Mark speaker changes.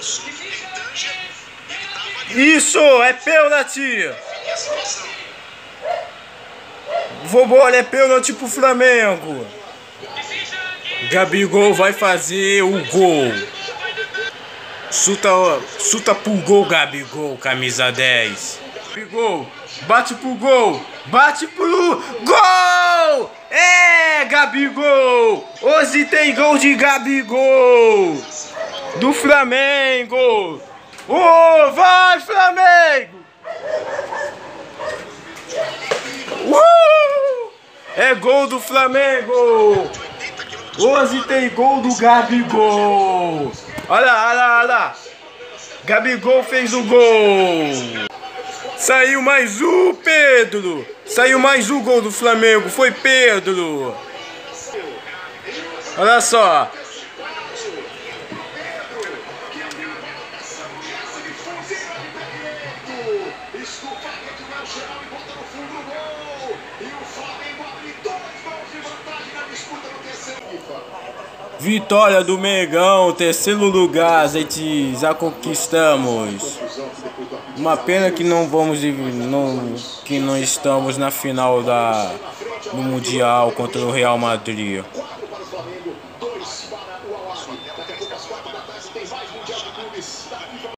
Speaker 1: Isso, é pênalti. Vovô, é pênalti pro Flamengo. Gabigol vai fazer o gol. Chuta pro gol, Gabigol, camisa 10. Gabigol, bate pro gol. Bate pro gol! É, Gabigol! Hoje tem gol de Gabigol! Do Flamengo! Oh, vai, Flamengo! É gol do Flamengo! Hoje tem gol do Gabigol! Olha lá, olha lá, olha lá! Gabigol fez o gol! Saiu mais um, Pedro! Saiu mais um gol do Flamengo, foi Pedro! Olha só! Vitória do Mengão, terceiro lugar, gente, já conquistamos. Uma pena que que não estamos na final do Mundial contra o Real Madrid.